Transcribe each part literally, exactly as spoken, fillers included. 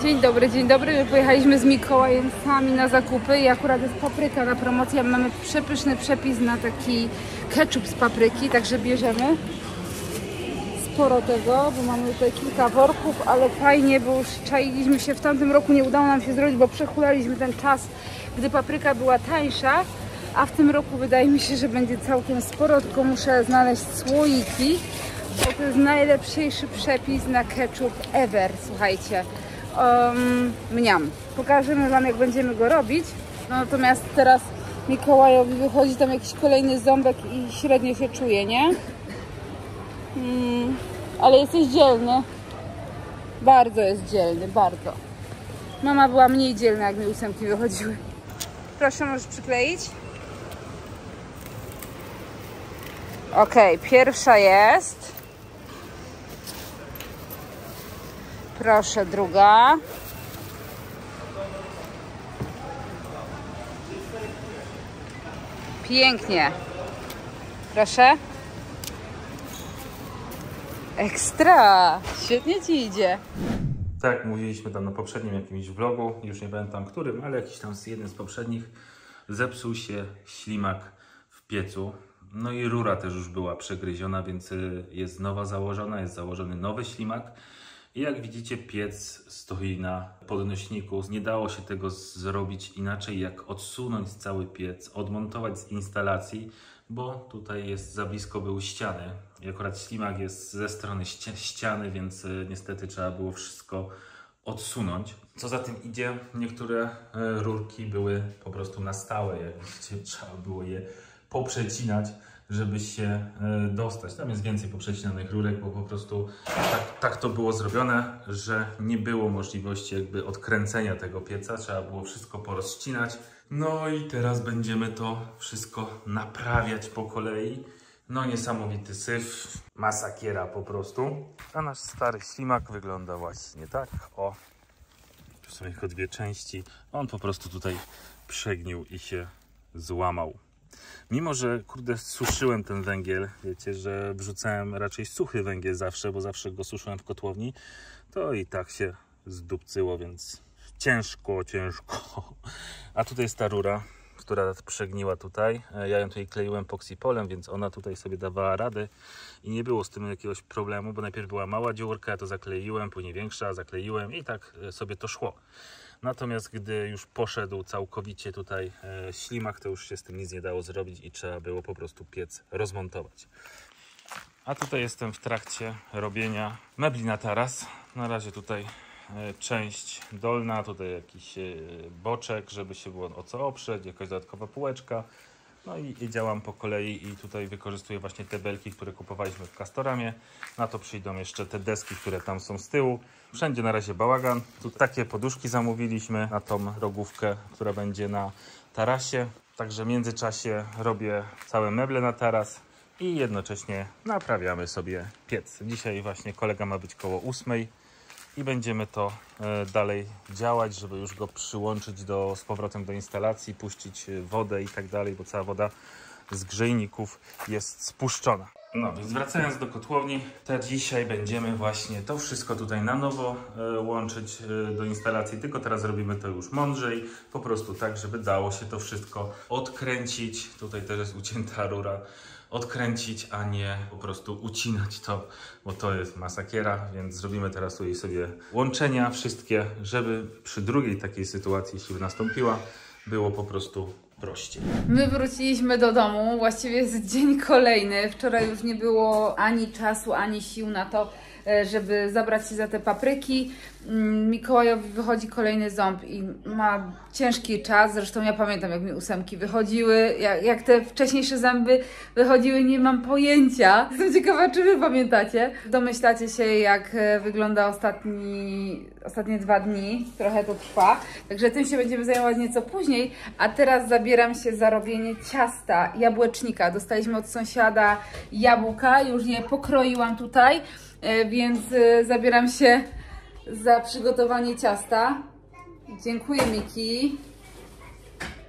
Dzień dobry, dzień dobry. My pojechaliśmy z Mikołajem sami na zakupy i akurat jest papryka na promocji, a mamy przepyszny przepis na taki ketchup z papryki, także bierzemy sporo tego, bo mamy tutaj kilka worków, ale fajnie, bo już czailiśmy się, w tamtym roku nie udało nam się zrobić, bo przehulaliśmy ten czas, gdy papryka była tańsza, a w tym roku wydaje mi się, że będzie całkiem sporo, tylko muszę znaleźć słoiki, bo to jest najlepszy przepis na ketchup ever, słuchajcie. Um, mniam. Pokażemy wam, jak będziemy go robić. No, natomiast teraz Mikołajowi wychodzi tam jakiś kolejny ząbek i średnio się czuje, nie? Hmm, ale jesteś dzielny. Bardzo jest dzielny, bardzo. Mama była mniej dzielna, jak mi ósemki wychodziły. Proszę, możesz przykleić? Ok, pierwsza jest. Proszę, druga. Pięknie. Proszę. Ekstra. Świetnie ci idzie. Tak jak mówiliśmy tam na poprzednim jakimś vlogu, już nie pamiętam którym, ale jakiś tam z jeden z poprzednich, zepsuł się ślimak w piecu. No i rura też już była przegryziona, więc jest nowa założona, jest założony nowy ślimak. I jak widzicie, piec stoi na podnośniku. Nie dało się tego zrobić inaczej, jak odsunąć cały piec, odmontować z instalacji, bo tutaj jest za blisko był ściany. I akurat ślimak jest ze strony ściany, więc niestety trzeba było wszystko odsunąć. Co za tym idzie, niektóre rurki były po prostu na stałe. Jak widzicie, trzeba było je poprzecinać, żeby się dostać. Tam jest więcej poprzecinanych rurek, bo po prostu tak, tak to było zrobione, że nie było możliwości jakby odkręcenia tego pieca. Trzeba było wszystko porozcinać. No i teraz będziemy to wszystko naprawiać po kolei. No niesamowity syf, masakiera po prostu. A nasz stary ślimak wygląda właśnie tak. O, tu są tylko dwie części. On po prostu tutaj przegnił i się złamał. Mimo że, kurde, suszyłem ten węgiel, wiecie, że wrzucałem raczej suchy węgiel zawsze, bo zawsze go suszyłem w kotłowni, to i tak się zdupcyło, więc ciężko, ciężko. A tutaj jest ta rura, która przegniła tutaj. Ja ją tutaj kleiłem poksipolem, więc ona tutaj sobie dawała radę i nie było z tym jakiegoś problemu, bo najpierw była mała dziurka, ja to zakleiłem, później większa, zakleiłem i tak sobie to szło. Natomiast gdy już poszedł całkowicie tutaj e, ślimak, to już się z tym nic nie dało zrobić i trzeba było po prostu piec rozmontować. A tutaj jestem w trakcie robienia mebli na taras. Na razie tutaj e, część dolna, tutaj jakiś e, boczek, żeby się było o co oprzeć, jakaś dodatkowa półeczka. No i, i działam po kolei i tutaj wykorzystuję właśnie te belki, które kupowaliśmy w Castoramie. Na to przyjdą jeszcze te deski, które tam są z tyłu. Wszędzie na razie bałagan. Tu takie poduszki zamówiliśmy na tą rogówkę, która będzie na tarasie. Także w międzyczasie robię całe meble na taras i jednocześnie naprawiamy sobie piec. Dzisiaj właśnie kolega ma być koło ósmej i będziemy to e, dalej działać, żeby już go przyłączyć do, z powrotem do instalacji, puścić wodę i tak dalej, bo cała woda z grzejników jest spuszczona. No więc wracając do kotłowni, to dzisiaj będziemy właśnie to wszystko tutaj na nowo e, łączyć e, do instalacji, tylko teraz robimy to już mądrzej, po prostu tak, żeby dało się to wszystko odkręcić. Tutaj też jest ucięta rura. Odkręcić, a nie po prostu ucinać to, bo to jest masakiera, więc zrobimy teraz tutaj sobie łączenia wszystkie, żeby przy drugiej takiej sytuacji, jeśli by nastąpiła, było po prostu prościej. My wróciliśmy do domu, właściwie jest dzień kolejny. Wczoraj już nie było ani czasu, ani sił na to, żeby zabrać się za te papryki. Mikołajowi wychodzi kolejny ząb i ma ciężki czas. Zresztą ja pamiętam, jak mi ósemki wychodziły, jak, jak te wcześniejsze zęby wychodziły, nie mam pojęcia. Jestem ciekawa, czy wy pamiętacie. Domyślacie się, jak wygląda ostatni, ostatnie dwa dni. Trochę to trwa. Także tym się będziemy zajmować nieco później. A teraz zabieram się za robienie ciasta jabłecznika. Dostaliśmy od sąsiada jabłka, już je pokroiłam tutaj. Więc zabieram się za przygotowanie ciasta. Dziękuję, Miki.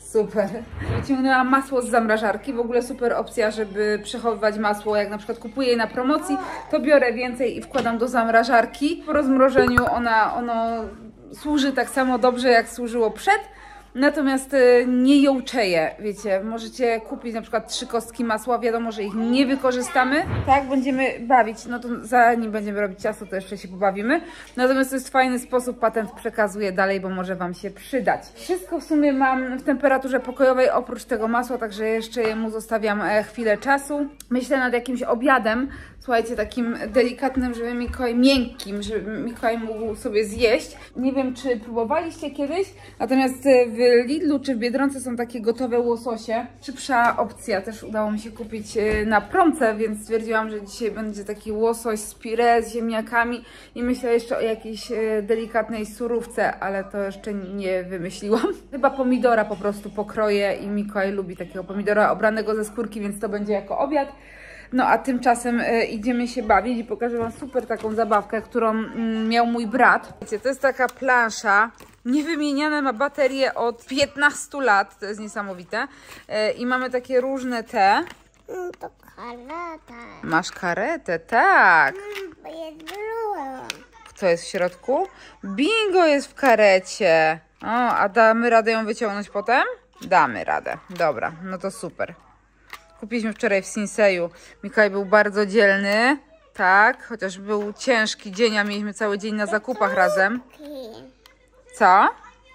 Super. Wyciągnęłam masło z zamrażarki. W ogóle super opcja, żeby przechowywać masło. Jak na przykład kupuję je na promocji, to biorę więcej i wkładam do zamrażarki. Po rozmrożeniu ona, ono służy tak samo dobrze, jak służyło przed. Natomiast nie jączeje, wiecie, możecie kupić na przykład trzy kostki masła, wiadomo, że ich nie wykorzystamy. Tak, będziemy bawić, no to zanim będziemy robić ciasto, to jeszcze się pobawimy. Natomiast to jest fajny sposób, patent przekazuję dalej, bo może Wam się przydać. Wszystko w sumie mam w temperaturze pokojowej, oprócz tego masła, także jeszcze jemu zostawiam chwilę czasu. Myślę nad jakimś obiadem, słuchajcie, takim delikatnym, żeby Mikołaj, miękkim, żeby Mikołaj mógł sobie zjeść. Nie wiem, czy próbowaliście kiedyś, natomiast w Lidlu czy w Biedronce są takie gotowe łososie. Szybsza opcja, też udało mi się kupić na promce, więc stwierdziłam, że dzisiaj będzie taki łosoś z pire, z ziemniakami i myślę jeszcze o jakiejś delikatnej surówce, ale to jeszcze nie wymyśliłam. Chyba pomidora po prostu pokroję i Mikołaj lubi takiego pomidora obranego ze skórki, więc to będzie jako obiad. No a tymczasem y, idziemy się bawić i pokażę Wam super taką zabawkę, którą mm, miał mój brat. Wiecie, to jest taka plansza, niewymieniane, ma baterię od piętnastu lat, to jest niesamowite. Y, I mamy takie różne te. No to kareta. Masz karetę, tak. Bo jest druga. Kto jest w środku? Bingo jest w karecie. O, a damy radę ją wyciągnąć potem? Damy radę, dobra, no to super. Kupiliśmy wczoraj w Sinseju. Mikołaj był bardzo dzielny, tak, chociaż był ciężki dzień, a mieliśmy cały dzień na zakupach razem. Co?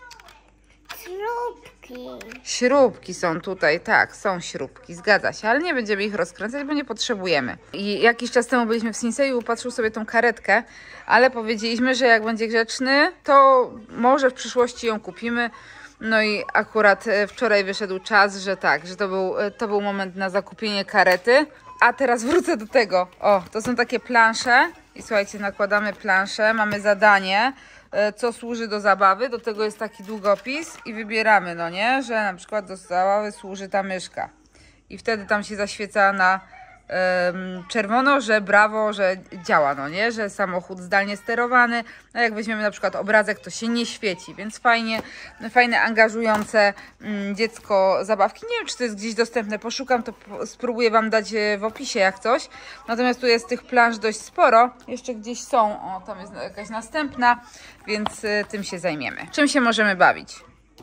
Śrubki. Śrubki są tutaj, tak, są śrubki, zgadza się, ale nie będziemy ich rozkręcać, bo nie potrzebujemy. I jakiś czas temu byliśmy w Sinseju, upatrzył sobie tą karetkę, ale powiedzieliśmy, że jak będzie grzeczny, to może w przyszłości ją kupimy. No i akurat wczoraj wyszedł czas, że tak, że to był, to był moment na zakupienie karety. A teraz wrócę do tego. O, to są takie plansze. I słuchajcie, nakładamy planszę, mamy zadanie, co służy do zabawy. Do tego jest taki długopis i wybieramy, no nie, że na przykład do zabawy służy ta myszka. I wtedy tam się zaświeca na um, czerwono, że brawo, że działa, no nie, że samochód zdalnie sterowany. A jak weźmiemy na przykład obrazek, to się nie świeci, więc fajnie, fajne, angażujące um, dziecko zabawki. Nie wiem, czy to jest gdzieś dostępne, poszukam, to spróbuję Wam dać w opisie jak coś. Natomiast tu jest tych plansz dość sporo, jeszcze gdzieś są, o tam jest jakaś następna, więc y, tym się zajmiemy. Czym się możemy bawić?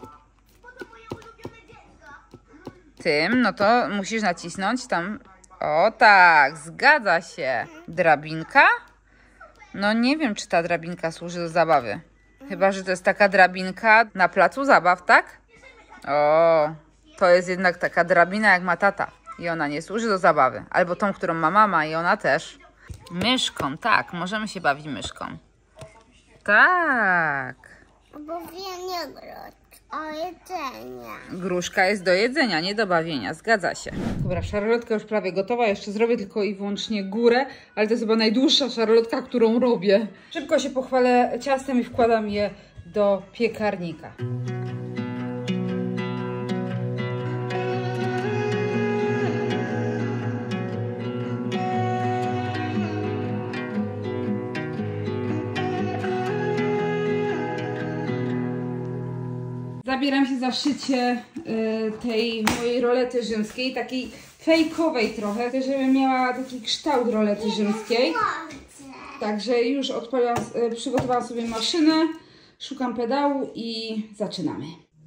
Tym, no to musisz nacisnąć tam. O tak, zgadza się. Drabinka? No nie wiem, czy ta drabinka służy do zabawy. Chyba że to jest taka drabinka na placu zabaw, tak? O, to jest jednak taka drabina jak ma tata. I ona nie służy do zabawy. Albo tą, którą ma mama i ona też. Myszką, tak, możemy się bawić myszką. Tak. Bo wiem o jedzenia. Gruszka jest do jedzenia, nie do bawienia, zgadza się. Dobra, szarlotka już prawie gotowa, jeszcze zrobię tylko i wyłącznie górę, ale to jest chyba najdłuższa szarlotka, którą robię. Szybko się pochwalę ciastem i wkładam je do piekarnika. Zabieram się za szycie y, tej mojej rolety rzymskiej, takiej fejkowej trochę, żeby miała taki kształt rolety rzymskiej. Także już odpaliłam, y, przygotowałam sobie maszynę, szukam pedału i zaczynamy.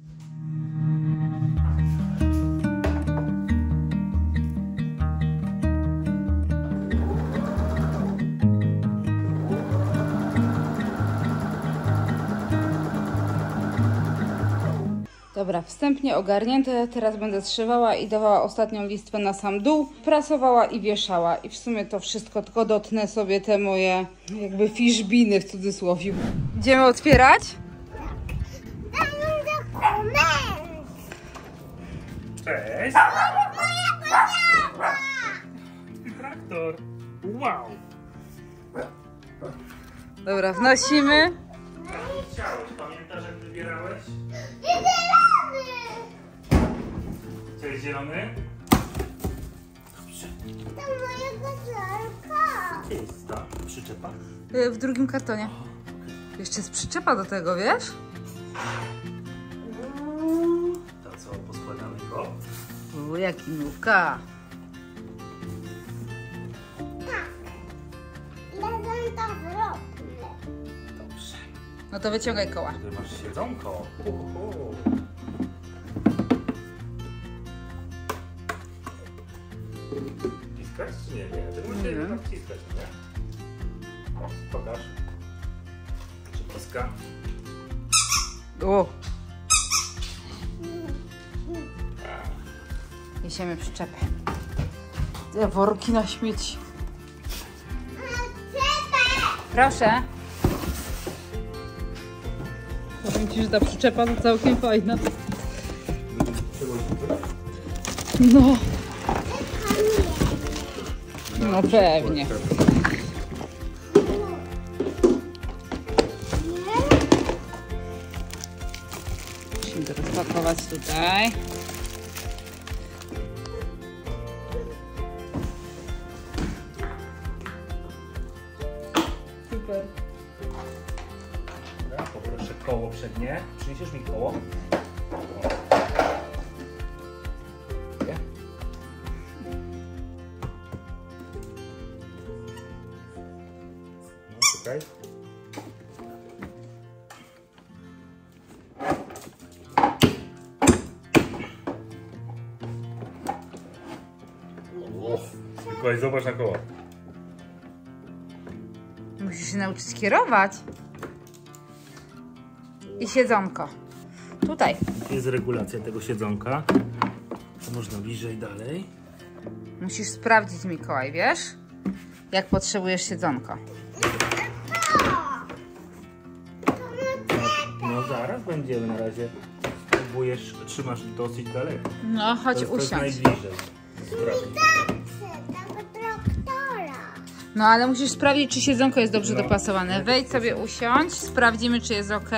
Dobra, wstępnie ogarnięte, teraz będę zszywała i dawała ostatnią listwę na sam dół, prasowała i wieszała i w sumie to wszystko, tylko dotnę sobie te moje jakby fiszbiny w cudzysłowie. Idziemy otwierać? Tam dokument. Cześć! Traktor! Wow! Dobra, wnosimy. Chciałeś, pamiętasz jak wybierałeś? Zielony. Co jest zielony? To moja koszulka. Gdzie jest ta przyczepa? Y, W drugim kartonie. Jeszcze jest przyczepa do tego, wiesz? To co? poskładamy go. O, jaki nuka. Razem to zrobimy. Dobrze. No to wyciągaj koła. Tutaj masz siedzonko. Uhu. Wciskać czy nie? Nie, ty musisz Nie. tak wciskać, nie? O, pokaż. Czy poska? O! Niesiemy przyczepę. Te worki na śmieci. Proszę. Powiem ci, że ta przyczepa to całkiem fajna. No. No pewnie. Musimy to rozpakować tutaj. Super. Dobra, poproszę koło przednie. Przyniesiesz mi koło? Nie? No, czekaj. Mikołaj, zobacz na koło. Musisz się nauczyć kierować. I siedzonko. Tutaj. Jest regulacja tego siedzonka. To można bliżej dalej. Musisz sprawdzić, Mikołaj, wiesz? Jak potrzebujesz siedzonko. No zaraz będziemy, na razie próbujesz, trzymasz dosyć daleko. No, chodź To jest, to jest usiądź. najbliżej. Sprawdź. Tego traktora. No, ale musisz sprawdzić, czy siedzonko jest dobrze No. dopasowane. Wejdź sobie, usiądź. Sprawdzimy, czy jest ok.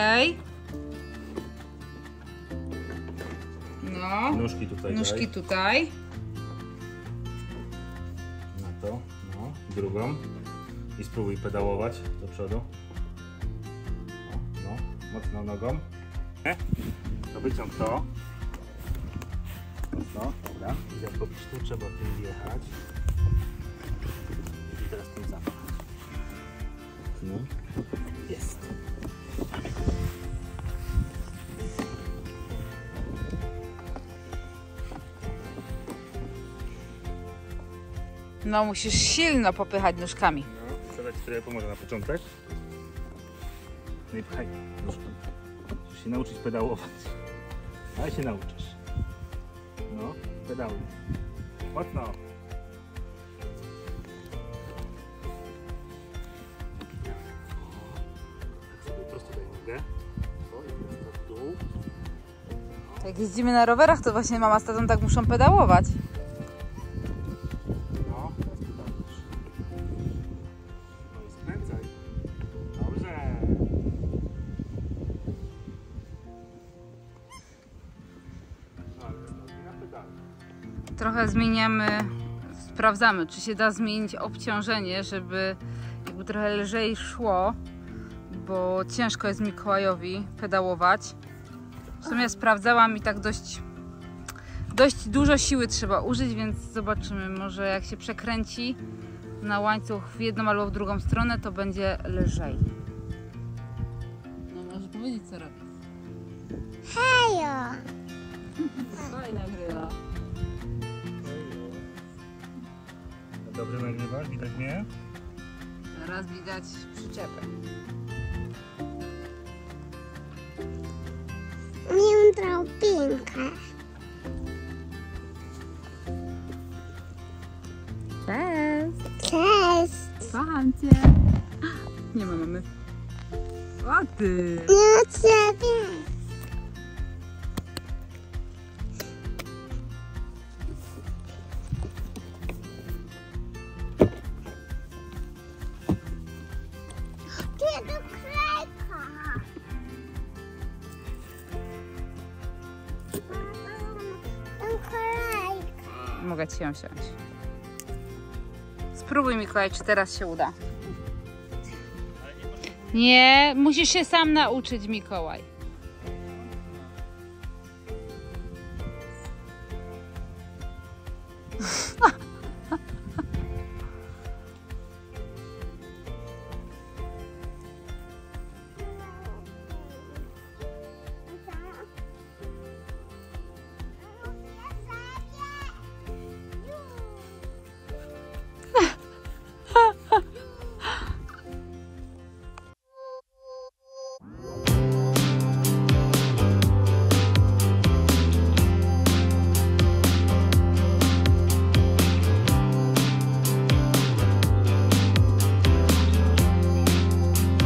No. Nóżki tutaj Nóżki daj. tutaj. Na to, no, drugą. I spróbuj pedałować do przodu. O, no, mocno nogą. Nie? To wyciąg to. Mocno, dobra. I jak popisz tu, trzeba tym wjechać. I teraz tym zamknąć. No, jest. No, musisz silno popychać nóżkami. No, chcę dać chwilę pomoże na początek. No i pchaj nóżką. Musisz się nauczyć pedałować. Ale się nauczysz. No, pedałuj. Mocno. Tak sobie prosto daj nogę. O, i teraz w dół. Jak jeździmy na rowerach, to właśnie mama z tatą tak muszą pedałować. No, teraz pedałujesz. No i skręcaj. Dobrze. No, ale nogi na pedale. Trochę zmieniamy, sprawdzamy, czy się da zmienić obciążenie, żeby jakby trochę lżej szło, bo ciężko jest Mikołajowi pedałować. W sumie sprawdzałam i tak dość, dość dużo siły trzeba użyć, więc zobaczymy, może jak się przekręci na łańcuch w jedną albo w drugą stronę, to będzie lżej. No, możesz powiedzieć, co robić. Hejo. Fajna gryla. Dobrze nagrywasz? Widać mnie? Teraz widać przyczepę. Nie drobinkę. Cześć! Cześć. Kocham cię! Nie ma mamy. O ty! Nie od ciebie. Gdzie do krajka? Do krajka. Mogę ci ją wziąć. Spróbuj, Mikołaj, czy teraz się uda. Nie, musisz się sam nauczyć, Mikołaj.